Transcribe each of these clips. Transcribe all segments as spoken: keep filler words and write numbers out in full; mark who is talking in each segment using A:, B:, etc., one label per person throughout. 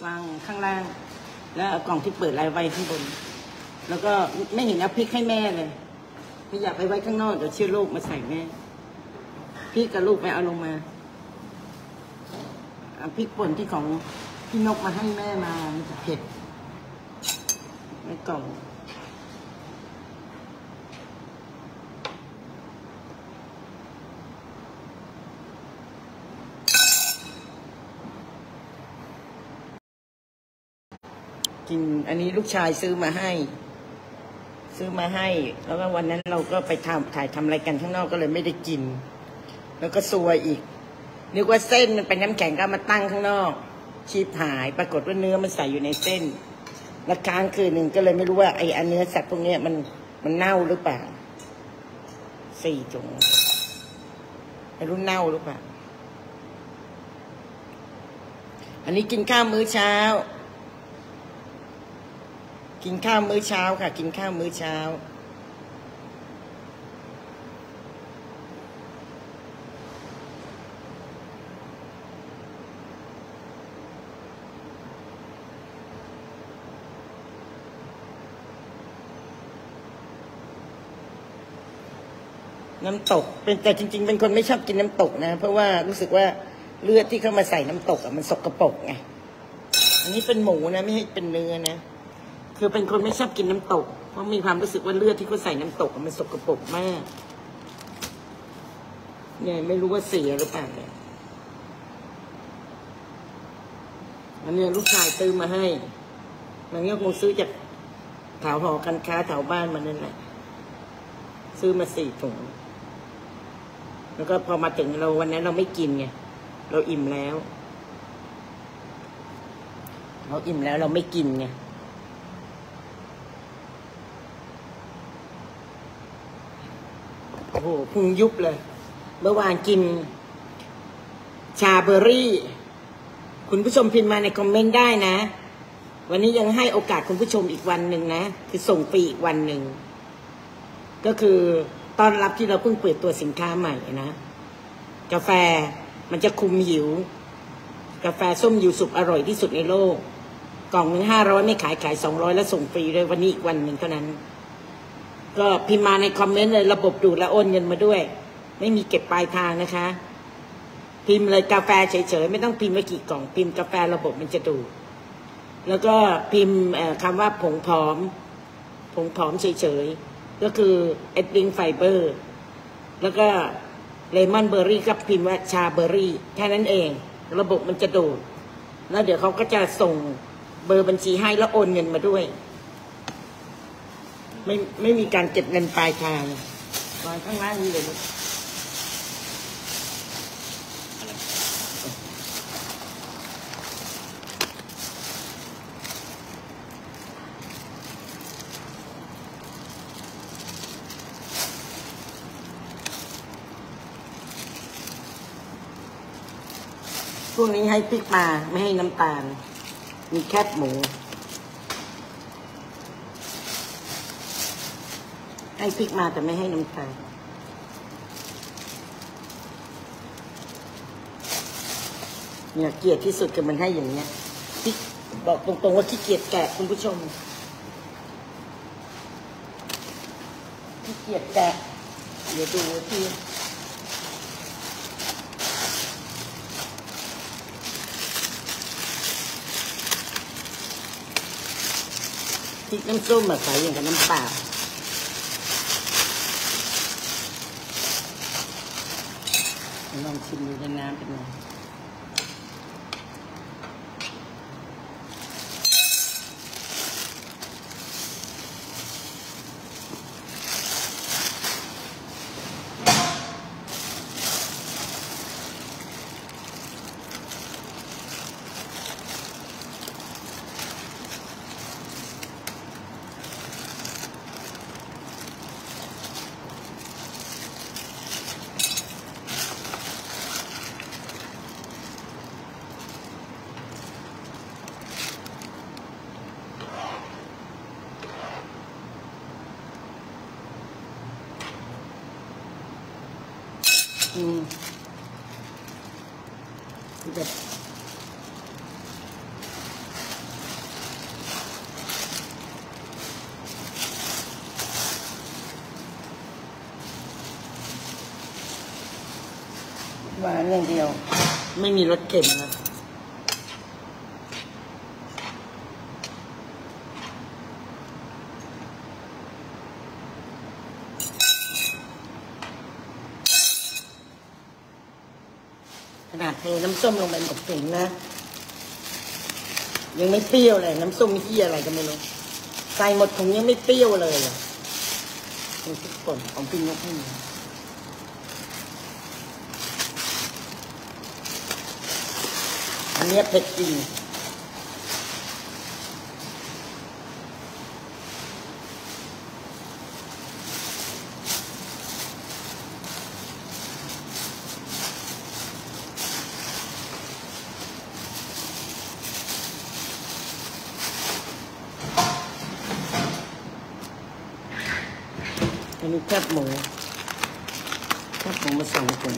A: วางข้างล่างแล้วเอากล่องที่เปิดไว้ไว้ข้างบนแล้วก็ไม่เห็นเอาพริกให้แม่เลยไม่อยากไปไว้ข้างนอกเดี๋ยวเชื้อโรคมาใส่แม่พริกกับลูกไปเอาลงมาเอาพริกป่นที่ของพี่นกมาให้แม่มามันจะเผ็ดในกล่องกินอันนี้ลูกชายซื้อมาให้ซื้อมาให้แล้วก็วันนั้นเราก็ไปทำถ่ายทำอะไรกันข้างนอกก็เลยไม่ได้กินแล้วก็ซวยอีกนึกว่าเส้นมันเป็นน้ำแข็งก็มาตั้งข้างนอกชีพหายปรากฏว่าเนื้อมันใส่อยู่ในเส้นแล้วค้างคืนหนึ่งก็เลยไม่รู้ว่าไอ้อันเนื้อสัตว์พวกนี้มันมันเน่าหรือเปล่าสี่ถุงไม่รู้เน่าหรือเปล่าอันนี้กินข้าวมื้อเช้ากินข้าวมื้อเช้าค่ะกินข้าวมื้อเช้าน้ำตกเป็นแต่จริงๆเป็นคนไม่ชอบกินน้ำตกนะเพราะว่ารู้สึกว่าเลือดที่เข้ามาใส่น้ำตกอ่ะมันสกปรกไงอันนี้เป็นหมูนะไม่ให้เป็นเนื้อนะคือเป็นคนไม่ชอบกินน้ำตกเพราะมีความรู้สึกว่าเลือดที่เขาใส่น้ำตกมันสกปรกมากเนี่ยไม่รู้ว่าเสียหรือเปล่าเนี่ยอันนี้ลูกชายซื้อมาให้มันก็คงซื้อจากแถวหอการค้าแถวบ้านมันนั่นแหละซื้อมาสี่ถุงแล้วก็พอมาถึงเราวันนั้นเราไม่กินไงเราอิ่มแล้วเราอิ่มแล้วเราไม่กินไงโอ้โหพุงยุบเลยเมื่อวานกินชาเบอร์รี่คุณผู้ชมพิมพ์มาในคอมเมนต์ได้นะวันนี้ยังให้โอกาสคุณผู้ชมอีกวันหนึ่งนะคือส่งฟรีอีกวันหนึ่งก็คือตอนรับที่เราเพิ่งเปิดตัวสินค้าใหม่นะกาแฟมันจะคุมหิวกาแฟส้มยูสุกอร่อยที่สุดในโลกกล่องหนึ่งห้าร้อยไม่ขายขายสองร้อยแล้วส่งฟรีเลยวันนี้อีกวันหนึ่งเท่านั้นก็พิมพ์มาในคอมเมนต์เลยระบบดูดและโอนเงินมาด้วยไม่มีเก็บปลายทางนะคะพิมพ์เลยกาแฟเฉยๆไม่ต้องพิมพ์ว่ากี่กล่องพิมพ์กาแฟระบบมันจะดูดแล้วก็พิมพ์คำว่าผงผอมผงผอมเฉยๆก็คือเอดดิ้งไฟเบอร์แล้วก็เลมอนเบอร์รี่กับพิมพ์ว่าชาเบอร์รี่แค่นั้นเองระบบมันจะดูดแล้วเดี๋ยวเขาก็จะส่งเบอร์บัญชีให้แล้วโอนเงินมาด้วยไม่ไม่มีการเก็บเงินปลายทางวางข้างล่างนี้เลยพวกนี้ให้พริกมาไม่ให้น้ำตาลมีแคบหมูให้พริกมาแต่ไม่ให้น้ำตาลเนี่ยเกลียดที่สุดคือมันให้อย่างเนี้ยที่บอกตรงๆว่าขี้เกียจแกะคุณผู้ชมขี้เกียจแกะเดี๋ยวดูที่พริกน้ำส้มแบบใส่อย่างกับน้ำเปล่าลองชิมดูในน้ำเป็นไงอืมแบบหวานอย่างเดียวไม่มีรสเค็มนะขนาดเทน้ำส้มลงไปหมดถุงนะยังไม่เปรี้ยวเลยน้ำส้มมีที่อะไรก็ไม่รู้ใส่หมดถุงยังไม่เปรี้ยวเลยอ่ะดูทุกคนของพี่นกนี่อันนี้เผ็ดจริงอันนี้แคบหมูแคบหมูมาสองถุง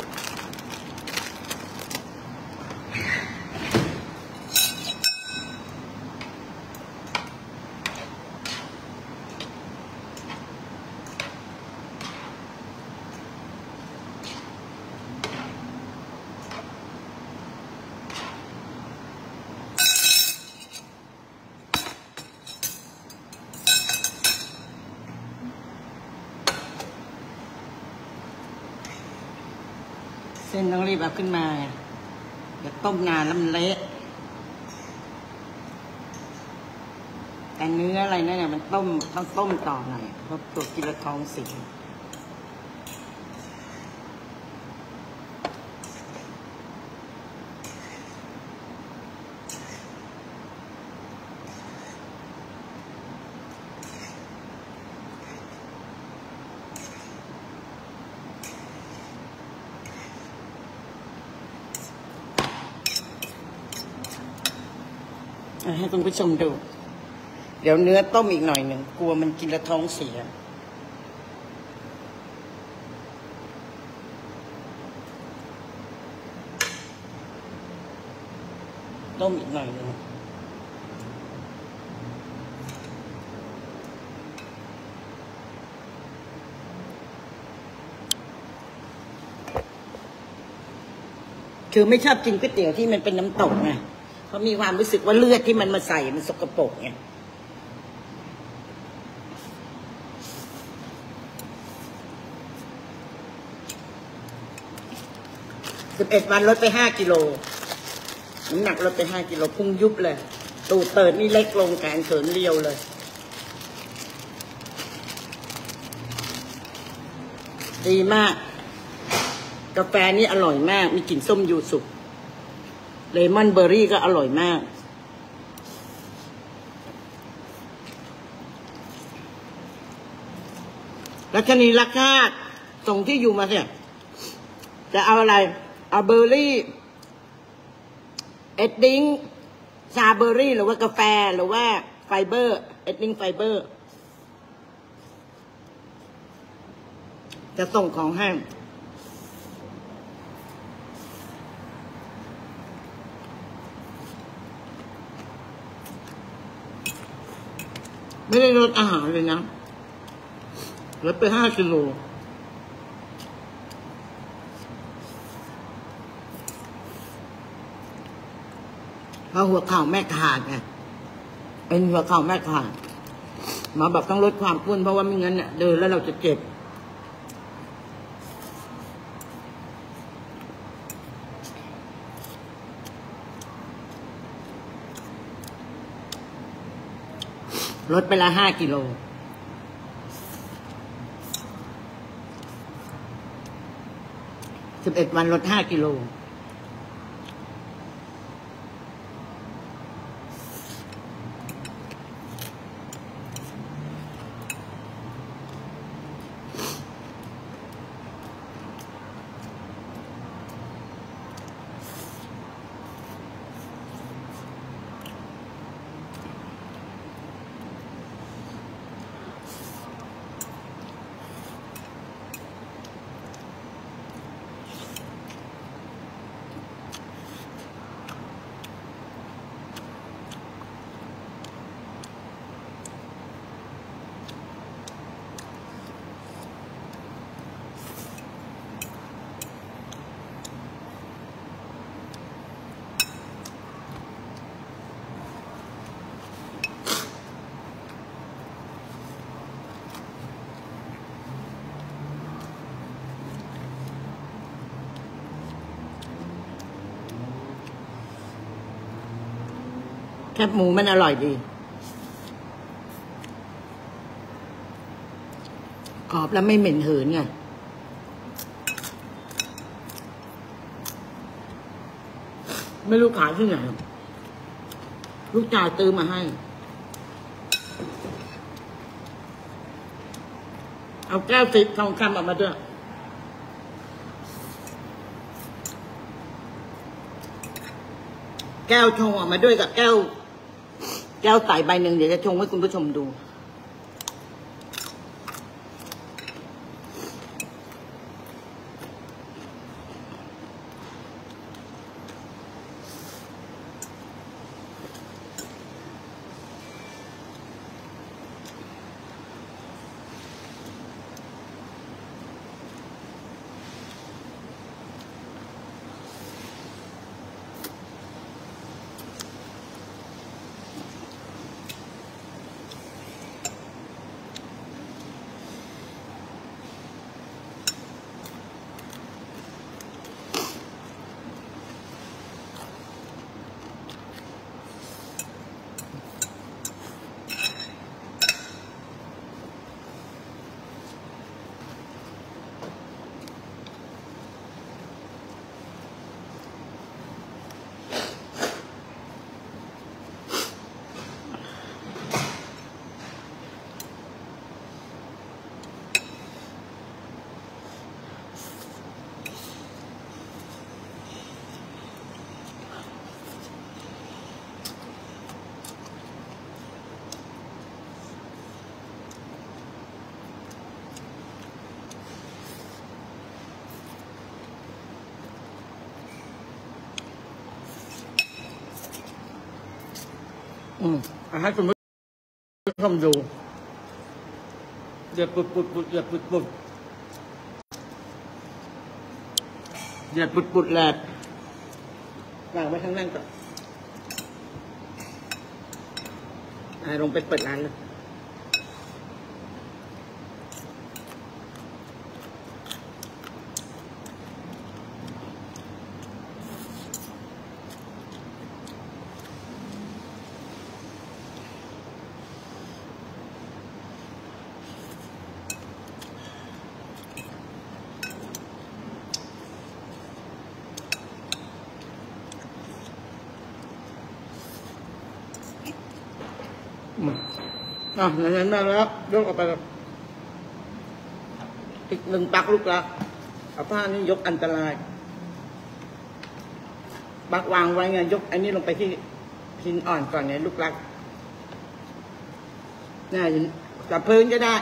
A: เส้นต้องรีบเอาขึ้นมาอย่าต้มนานแล้วมันเละแต่เนื้ออะไรนั่นเนี่ยมันต้มต้องต้มต่อหน่อยเพราะตัวกินแล้วท้องเสียให้คุณผู้ชมดูเดี๋ยวเนื้อต้มอีกหน่อยหนึ่งกลัวมันกินแล้วท้องเสียต้มอีกหน่อยหนึ่งคือไม่ชอบกินก๋วยเตี๋ยวที่มันเป็นน้ำตกไงเพราะมีความรู้สึกว่าเลือดที่มันมาใส่มันสกปรกไงสิบเอ็ดวันลดไปห้ากิโลน้ำหนักลดไปห้ากิโลพุ่งยุบเลยตูดเติดนี่เล็กลงแขนเขินเรียวเลยดีมากกาแฟนี่อร่อยมากมีกลิ่นส้มยูสุเลมอนเบอร์รี่ก็อร่อยมากแล้วชนีราคาส่งที่อยู่มาเนี่ยจะเอาอะไรเอาเบอร์รี่เอ็ดดิ้งชาเบอร์รี่หรือว่ากาแฟหรือว่าไฟเบอร์เอ็ดดิ้งไฟเบอร์จะส่งของให้ไม่ได้ลดอาหารเลยนะลดไปห้ากิโลเพราะหัวเข่าแม่ขาดไงเป็นหัวเข่าแม่ขาดหมอบอกต้องลดความอ้วนเพราะว่าไม่งั้นเนี่ยเดินแล้วเราจะเจ็บลดไปละห้ากิโลสิบเอ็ดวันลดห้ากิโลคบหมูมันอร่อยดีกรอบแล้วไม่เหม็นหืนไงไม่รู้ขายที่ไหนลูกจ่ายตื้อมาให้เอาแก้วติดทองคำออกมาด้วยแก้วชงออกมาด้วยกับแก้วแก้วใสใบหนึ่งเดี๋ยวจะชงให้คุณผู้ชมดูอืมเอาให้คุณผู้ชมดูเดือดปุดปุดปุดเดือดปุดปุดเดือดปุดปุดแหลกวางไว้ข้างล่างก่อนอ่าลงไปเปิดร้านเลยอ่ะอย่างนั้นมาแล้วยกออกไปอีกหนึ่งปักลูกละเอาผ้านี้ยกอันตรายปักวางไว้ไงยกอันนี้ลงไปที่หินอ่อนก่อนเนี่ยลูกรักน่าจะจับพื้นก็ได้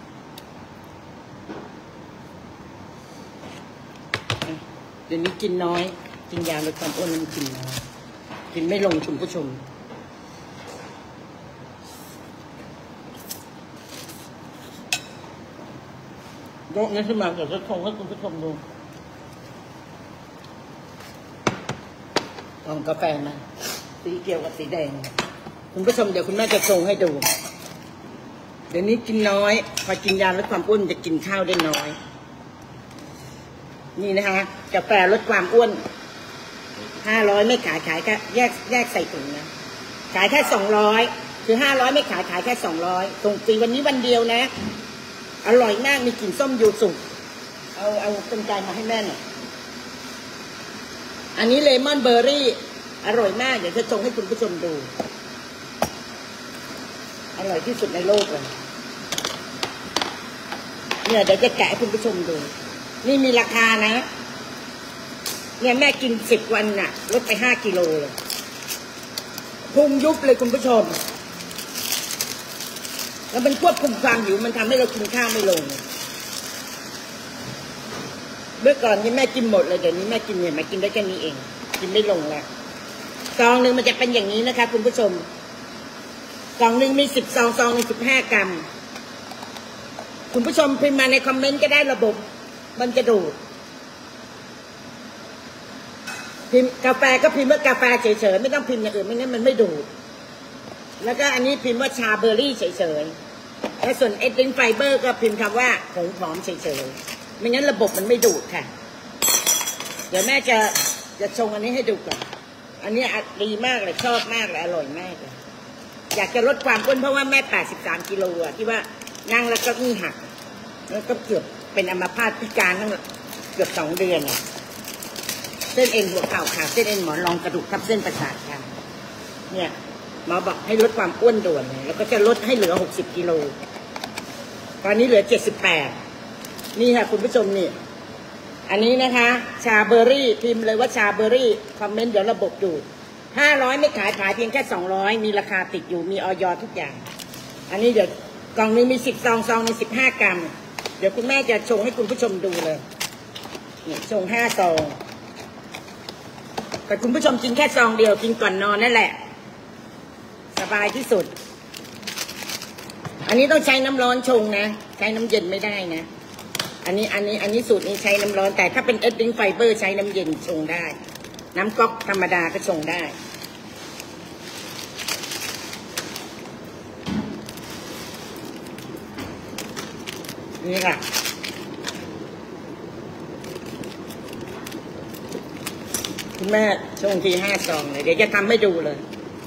A: เดี๋ยวนี้กินน้อยกินยาลดความอ้วนมันกินน้อยกินไม่ลงคุณผู้ชมยกนี้ขึ้นมาเดี๋ยวจะชงให้คุณผู้ชมดูลองกาแฟมาสีเขียวกับสีแดงคุณผู้ชมเดี๋ยวคุณแม่จะชงให้ดูเดี๋ยวนี้กินน้อยพอกินยาลดความอ้วนจะกินข้าวได้น้อยนี่นะคะกาแฟลดความอ้วนห้าร้อยไม่ขายขายแค่แยกแยกใส่ถุงนะขายแค่สองร้อยคือห้าร้อยไม่ขายขายแค่สองร้อยส่งฟรีวันนี้วันเดียวนะอร่อยมากมีกลิ่นส้มยูสุเอาเอาเป็นไก่มาให้แม่หน่อยอันนี้เลมอนเบอร์รี่อร่อยมากเดี๋ยวจะชงให้คุณผู้ชมดูอร่อยที่สุดในโลกเลยเนี่ยเดี๋ยวจะแกะให้คุณผู้ชมดูนี่มีราคานะเนี่ยแม่กินสิบวันน่ะลดไปห้ากิโลเลยพุงยุบเลยคุณผู้ชมแล้วมันควบคุมความหิวมันทำให้เรากินข้าวไม่ลงเมื่อก่อนนี่แม่กินหมดเลยเดี๋ยวนี้แม่กินเนี่ยแม่กินได้แค่นี้เองกินไม่ลงแล้วซองหนึ่งมันจะเป็นอย่างนี้นะคะคุณผู้ชมซองหนึ่งมีสิบซองซองหนึ่งสิบห้ากรัมคุณผู้ชมพิมพ์มาในคอมเมนต์ก็ได้ระบบมันจะดูดพิมพ์กาแฟก็พิมพ์ว่ากาแฟเฉยๆไม่ต้องพิมพ์อย่างอื่นไม่งั้นมันไม่ดูดแล้วก็อันนี้พิมพ์ว่าชาเบอร์รี่เฉยๆและส่วนเอทิลไฟเบอร์ก็พิมพ์คำว่าผงหอมเฉยๆไม่งั้นระบบมันไม่ดูดค่ะเดี๋ยวแม่จะจะชงอันนี้ให้ดูก่อนออันนี้ดีมากเลยชอบมากเลยอร่อยมากเลยอยากจะลดความอ้วนเพราะว่าแม่แปดสิบสามกิโลอะที่ว่านั่งแล้วก็นี่หักแล้วก็เกือบเป็นอัมพาตพิการตั้งเกือบสองเดือนอะเส้นเอ็นหัวเข่าขาดเส้นเอ็นหมอนรองกระดูกทับเส้นประสาทค่ะเนี่ยหมอบอกให้ลดความอ้วนด่วนเลยแล้วก็จะลดให้เหลือหกสิบกิโลตอนนี้เหลือเจ็ดสิบแปดนี่ค่ะคุณผู้ชมนี่อันนี้นะคะชาเบอร์รี่พิมพ์เลยว่าชาเบอร์รี่คอมเมนต์เดี๋ยวระบบดูห้าร้อยไม่ขายขายเพียงแค่สองร้อยมีราคาติดอยู่มีออยทุกอย่างอันนี้เดี๋ยวกล่องนึงมีสิบซองซองในสิบห้ากรัมเดี๋ยวคุณแม่จะชงให้คุณผู้ชมดูเลยเนี่ยชงห้าซองแต่คุณผู้ชมกินแค่ซองเดียวกินก่อนนอนนั่นแหละสบายที่สุดอันนี้ต้องใช้น้ำร้อนชงนะใช้น้ำเย็นไม่ได้นะอันนี้อันนี้อันนี้สูตรนี้ใช้น้ำร้อนแต่ถ้าเป็นเอสดิ้งไฟเบอร์ใช้น้ำเย็นชงได้น้ำก๊อกธรรมดาก็ชงได้นี่ค่ะคุณแม่ชงทีห้าซองเลยเดี๋ยวจะทำให้ดูเลย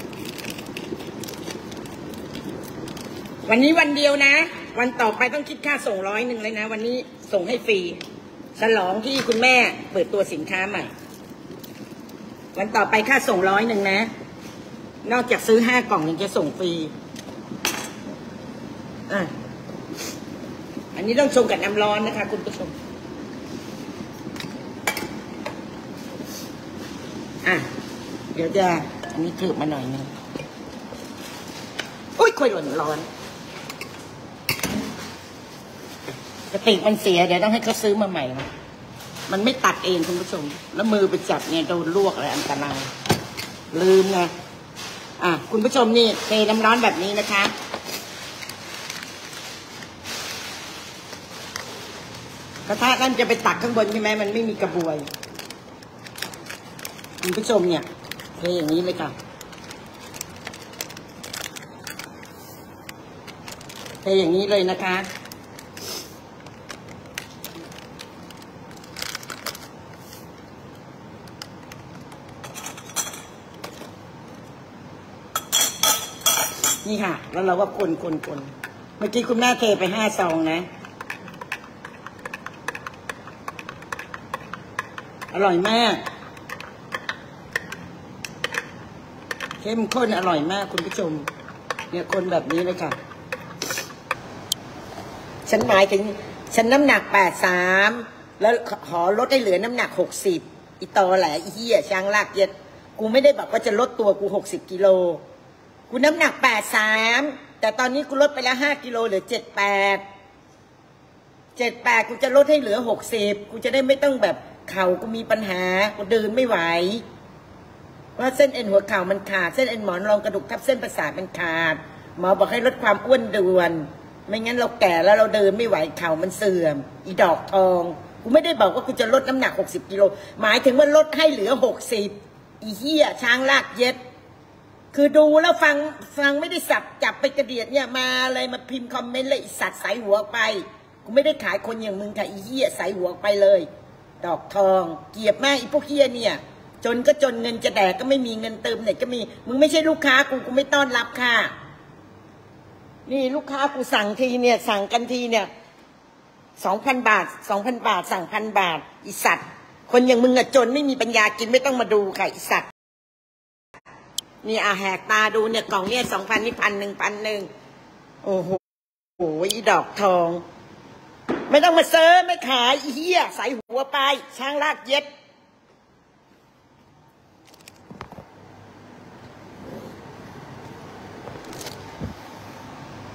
A: วันนี้วันเดียวนะวันต่อไปต้องคิดค่าส่งร้อยหนึ่งเลยนะวันนี้ส่งให้ฟรีฉลองที่คุณแม่เปิดตัวสินค้าใหม่วันต่อไปค่าส่งร้อยหนึ่งนะนอกจากซื้อห้ากล่องยังจะส่งฟรีอ่ะอันนี้ต้องชงกับน้ำร้อนนะคะคุณผู้ชมอ่ะเดี๋ยวจะอันนี้ถือมาหน่อยนึงอุ้ยค่อยหล่นร้อนกระติกมันเสียเดี๋ยวต้องให้เขาซื้อมาใหม่นะมันไม่ตัดเองคุณผู้ชมแล้วมือไปจับเนี่ยโดนลวกอะไรอันตรายลืมไงอ่ะคุณผู้ชมนี่เทน้ำร้อนแบบนี้นะคะกระทะนั่นจะไปตักข้างบนใช่ไหมมันไม่มีกระบวยคุณผู้ชมเนี่ยเทอย่างนี้เลยค่ะเทอย่างนี้เลยนะคะนี่ค่ะแล้วเราก็คนคนคนเมื่อกี้คุณแม่เทไปห้าซองนะอร่อยมากเข้มข้นอร่อยมากคุณผู้ชมเนี่ยคนแบบนี้เลยค่ะฉันหมายถึงฉันน้ำหนักแปดสามแล้วขอลดให้เหลือน้ำหนักหกสิบอีตอแหละอีเหี้ยช้างลากเย็ดกูไม่ได้บอกว่าจะลดตัวกูหกสิบกิโลกูน้ำหนักแปดสามแต่ตอนนี้กูลดไปแล้วห้ากิโลเหลือเจ็ดแปดเจ็ดแปดกูจะลดให้เหลือหกสิบกูจะได้ไม่ต้องแบบเข่ากูมีปัญหากูเดินไม่ไหวว่าเส้นเอ็นหัวเข่ามันขาดเส้นเอ็นหมอนรองกระดูกทับเส้นประสาทมันขาดหมอบอกให้ลดความอ้วนด่วนไม่งั้นเราแก่แล้วเราเดินไม่ไหวเข่ามันเสื่อมอีดอกทองกูไม่ได้บอกว่ากูจะลดน้ำหนักหกสิบกิโลหมายถึงว่าลดให้เหลือหกสิบอีเหี้ยช้างลากเย็ดคือดูแล้วฟังฟังไม่ได้สับจับไปกระเดียดเนี่ยมาเลยมาพิมพ์คอมเมนต์เลยอีสัตว์ใส่หัวไปกูไม่ได้ขายคนอย่างมึงค่ะอีเหี้ยใส่หัวไปเลยดอกทองเกลียดมากอีพวกเหี้ยเนี่ยจนก็จนเงินจะแดกก็ไม่มีเงินเติมไหนก็มีมึงไม่ใช่ลูกค้ากูกูไม่ต้อนรับค่ะนี่ลูกค้ากูสั่งทีเนี่ยสั่งกันทีเนี่ยสองพันบาทสองพันบาทสั่งพันบาทอีสัตว์คนอย่างมึงอะจนไม่มีปัญญากินไม่ต้องมาดูค่ะอีสัตว์นี่อาแหกตาดูเนี่ยกล่องเนี่ยสองพันนี่พันหนึ่งพันหนึ่งโอ้โหโอ้ยดอกทองไม่ต้องมาเซิร์ฟไม่ขายอีเหี้ยใส่หัวไปช้างลากเย็ด